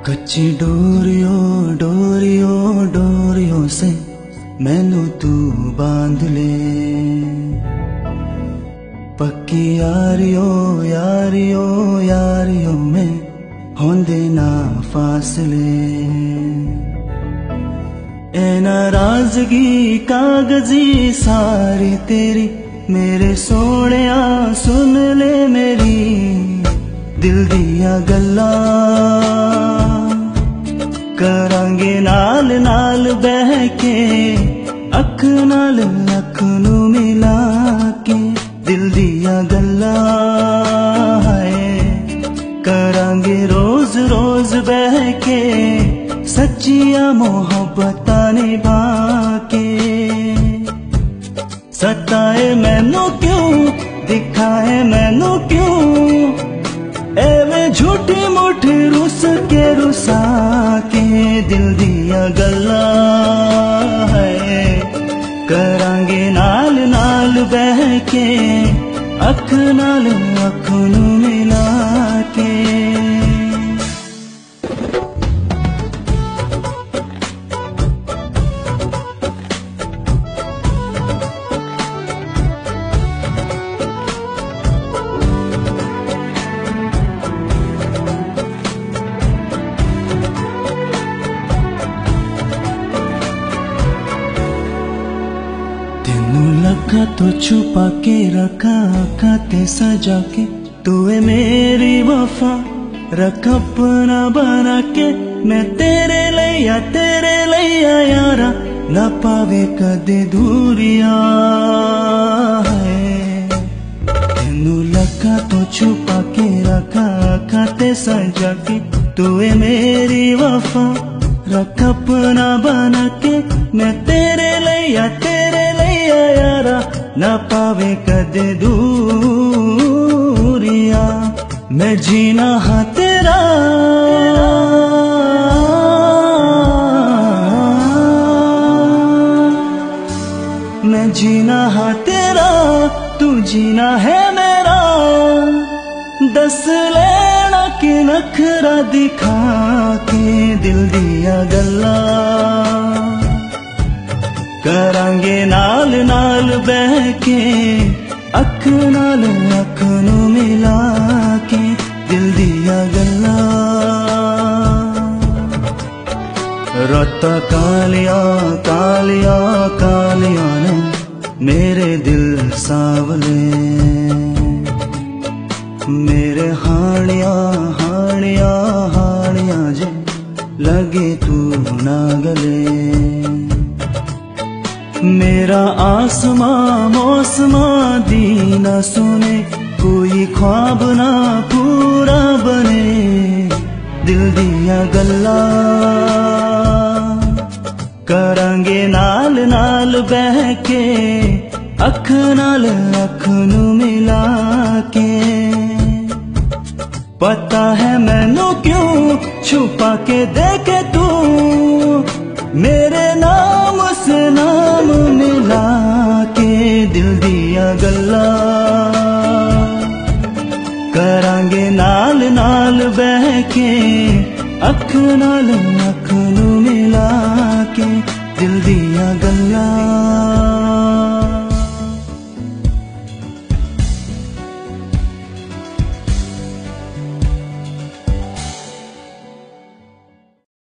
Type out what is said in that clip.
कच्ची डोरियों डोरियों डोरियों से मैनू तू बांध ले, पक्की यारियों यारियों यारियों में होंदे ना फासले। ए नाराजगी कागजी सारी तेरी मेरे सोहणिया सुन ले मेरी दिल दिया गल्लां, करांगे नाल नाल बह के अख नाल अख नू मिला के दिल दिया गल्लां है, करांगे रोज रोज बह के सच्चिया मोहब्बतां निभा के। सताए मैनू क्यों दिखाए मैनू क्यों एवें झूठी मूठी रुस के रुसा के दिल दिया गल्लां है, करांगे नाल नाल बह के अख नाल अख नू मिला के। रखा तो छुपा के रखा खाते सजा के, तू है मेरी वफा रख अपना बना के। मैं तेरे लिया यारा ना पावे कदे दूरिया है। तेनू लखा तो छुपा के रखा खाते सजा के, तू है मेरी वफा रख अपना बना के। मैं तेरे लिया यारा ना पावे कदे दूरिया। मैं जीना हाँ तेरा मैं जीना हाँ तेरा, तू जीना है मेरा। दस लेना कि नखरा दिखा के दिल दिया गल्लां, करांगे नाल नाल बह के अख नाल अख नू मिला के दिल दिया गल्लां। राता कालिया कालिया कालिया ने मेरे दिल सावले, मेरे हानिया हानिया हानिया जे लगे तू ना गले। मेरा आसमां मौसमां दी ना सुने, कोई ख्वाब ना पूरा बने दिल दिया गल्लां, करांगे नाल नाल बह के अख नाल अख नू मिला के। पता है मैनू क्यों छुपा के देखे तू मेरे नाम से नाम मिला के दिल दिया गल्लां, करांगे नाल नाल बह के अख नाल अख नू मिला के दिल दिया गल्लां।